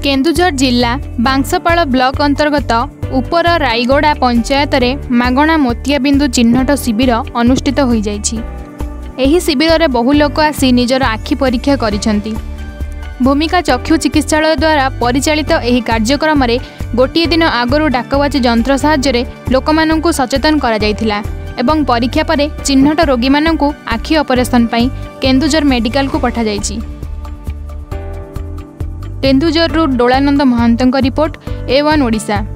केन्दुझर जिला बांसपाल ब्लॉक अंतर्गत उपर रायगड़ा पंचायत रे मागणा मोतियाबिंदु चिन्हट शिविर अनुष्ठित हो जाइछि। एही शिविर रे बहु लोक आसी निजर आखि परीक्षा करिसेंती। भूमिका चक्षु चिकित्सालय द्वारा परिचालित एही कार्यक्रम रे गोटिए दिन आगरु डाकबाजी जंत्र साहाय्य लोकमानंकु सचेतन करा जायथिला एवं परीक्षा परे चिन्हट रोगी मानंकु आखि ऑपरेशन पई केन्दुझर मेडिकल को पठा जायछि। केन्दुझर डोलानंद महंतଙ୍କ रिपोर्ट A1 ओडिशा।